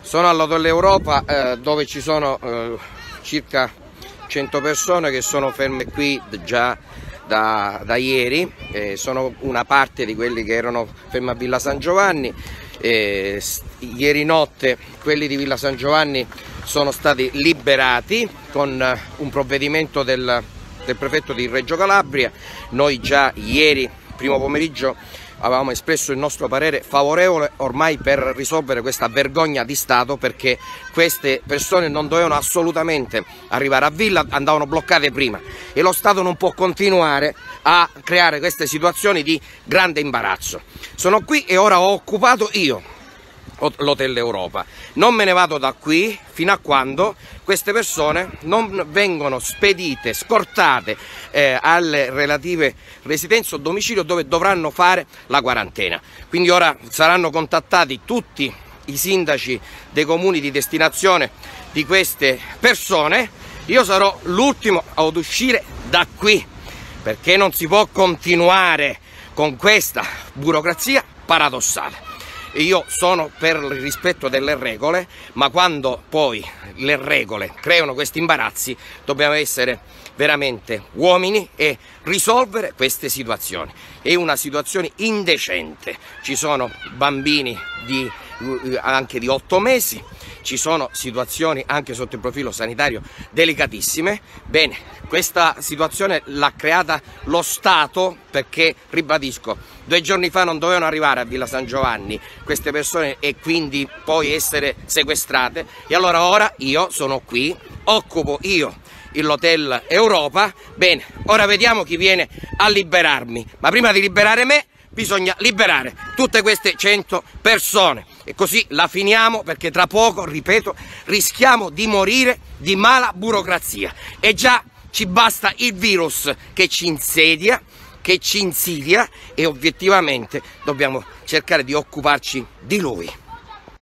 Sono all'Hotel Europa dove ci sono circa 100 persone che sono ferme qui già da ieri, sono una parte di quelli che erano fermi a Villa San Giovanni. Ieri notte quelli di Villa San Giovanni sono stati liberati con un provvedimento del prefetto di Reggio Calabria. Noi già ieri, primo pomeriggio, avevamo espresso il nostro parere favorevole ormai per risolvere questa vergogna di Stato, perché queste persone non dovevano assolutamente arrivare a Villa, andavano bloccate prima e lo Stato non può continuare a creare queste situazioni di grande imbarazzo. Sono qui e ora ho occupato io l'Hotel Europa, non me ne vado da qui fino a quando queste persone non vengono spedite, scortate alle relative residenze o domicilio dove dovranno fare la quarantena. Quindi ora saranno contattati tutti i sindaci dei comuni di destinazione di queste persone. Io sarò l'ultimo ad uscire da qui, perché non si può continuare con questa burocrazia paradossale. Io sono per il rispetto delle regole, ma quando poi le regole creano questi imbarazzi dobbiamo essere veramente uomini e risolvere queste situazioni. È una situazione indecente, ci sono bambini anche di 8 mesi, ci sono situazioni anche sotto il profilo sanitario delicatissime. Bene, questa situazione l'ha creata lo Stato perché, ribadisco, 2 giorni fa non dovevano arrivare a Villa San Giovanni queste persone e quindi poi essere sequestrate, e allora ora io sono qui, occupo io l'Hotel Europa. Bene, ora vediamo chi viene a liberarmi, ma prima di liberare me bisogna liberare tutte queste 100 persone e così la finiamo, perché tra poco, ripeto, rischiamo di morire di mala burocrazia e già ci basta il virus che ci insidia e obiettivamente dobbiamo cercare di occuparci di lui.